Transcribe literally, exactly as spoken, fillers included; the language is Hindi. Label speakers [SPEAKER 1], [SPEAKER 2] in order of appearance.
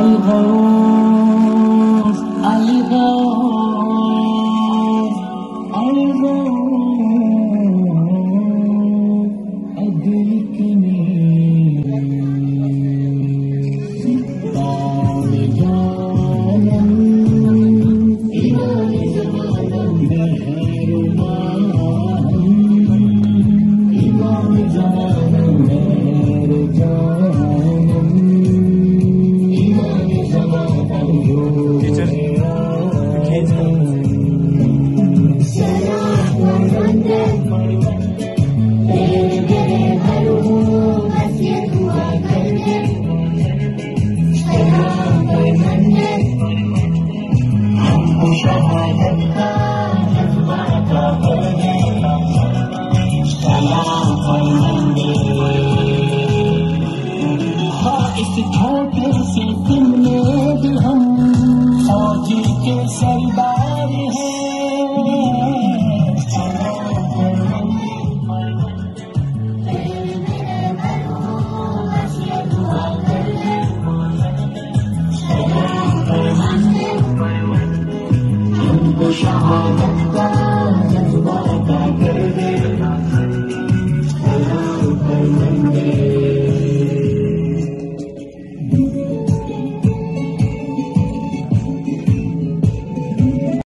[SPEAKER 1] الغوث الغوث الغوث أدركني طال جانا إمام زمان بهر ماهم إمام زمان بهر جانم إمام زمان
[SPEAKER 2] Teacher, the kids come.
[SPEAKER 3] Salam, Farmande, तेरे मेरे भरू बस ये दुआ करने सलाम फरमाने हमको शहादत का जज्बा अता करने सलाम फरमाने
[SPEAKER 1] हाँ इस छोटे से दिन में भी हम फौजी के सरदार हैं
[SPEAKER 3] तेरे मेरे भरू बस ये दुआ करने सलाम फरमाने हमको शहादत का